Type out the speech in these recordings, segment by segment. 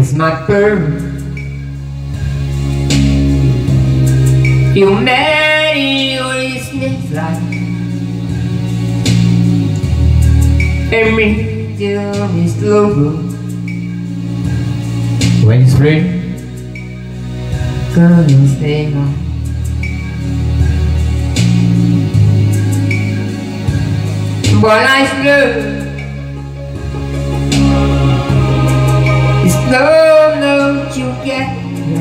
It's my bird. You marry your snake life. And me till me slow. When it's spring, gonna stay home. But life's blue. It's no, don't you get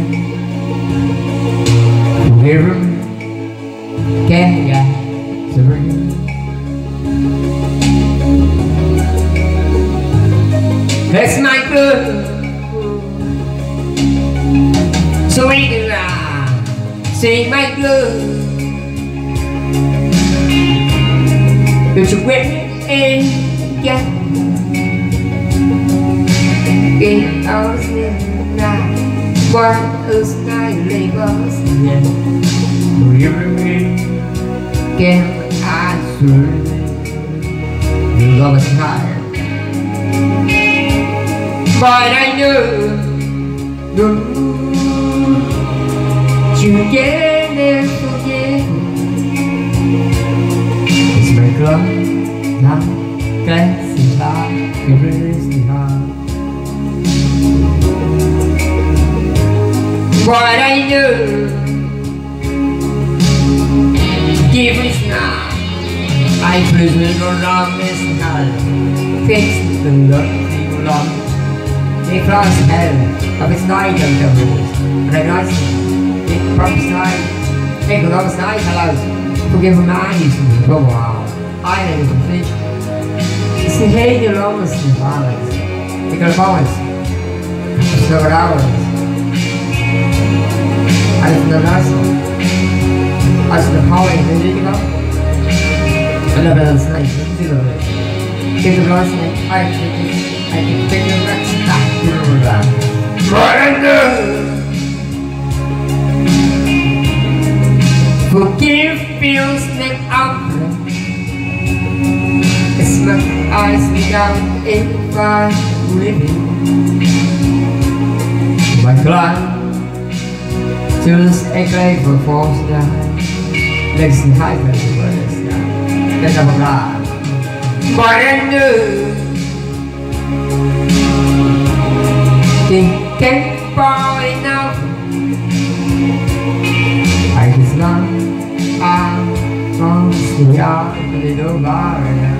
river can get the river. That's my blood. So we can sing my blood. Don't you wait and get in our night. What else night labels? River can I serve? You love us higher. But I know you can never forget. It's my club, now dancing hard, everything hard. But I know give us now. I presume no long is now. Fix the love, long. They cross hell of its night of the rules. But I know it promised night. Take a long's night, hello. Forgive my eyes. Oh wow. I know the fish. It's the hate the longest in violence. Take a balance. Several hours. I was the last one. I was the power in the leading up. I love it last night. Take the last night. I can take the next time. But I know forgive feels like outlet. It's my eyes down if I'm living. My climb choose a Gleyfy Brauly. Legs and high words now. That's a lie. But I know can't fall enough. I just love I'm from the yard, little bar.